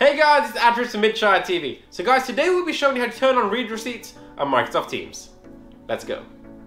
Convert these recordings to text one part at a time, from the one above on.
Hey guys, it's Andrew from Midshire TV. So guys, today we'll be showing you how to turn on read receipts on Microsoft Teams. Let's go.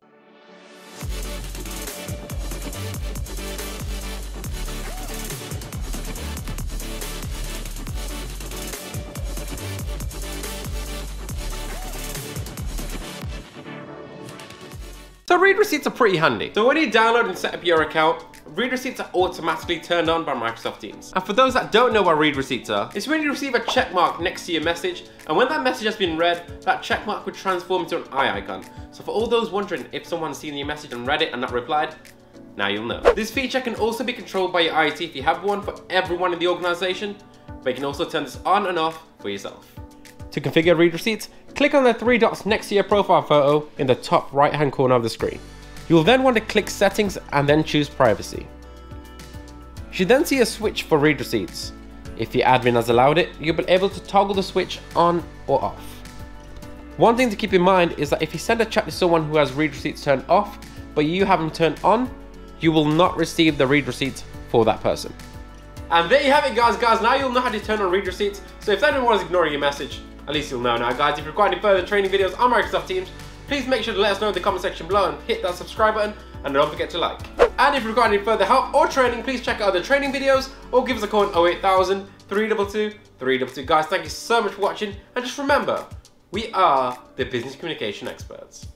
So read receipts are pretty handy. So when you download and set up your account, read receipts are automatically turned on by Microsoft Teams. And for those that don't know what read receipts are, it's when you receive a check mark next to your message, and when that message has been read, that check mark would transform into an eye icon. So for all those wondering if someone's seen your message and read it and not replied, now you'll know. This feature can also be controlled by your IT if you have one for everyone in the organization, but you can also turn this on and off for yourself. To configure read receipts, click on the three dots next to your profile photo in the top right hand corner of the screen. You will then want to click settings and then choose privacy. You should then see a switch for read receipts. If your admin has allowed it, you'll be able to toggle the switch on or off. One thing to keep in mind is that if you send a chat to someone who has read receipts turned off, but you have them turned on, you will not receive the read receipts for that person. And there you have it guys, now you'll know how to turn on read receipts, so if anyone is ignoring your message, at least you'll know now guys. If you require any further training videos on Microsoft Teams, please make sure to let us know in the comment section below and hit that subscribe button, and don't forget to like. And if you require any further help or training, please check out other training videos or give us a call on 08000 322 322. Guys, thank you so much for watching, and just remember, we are the business communication experts.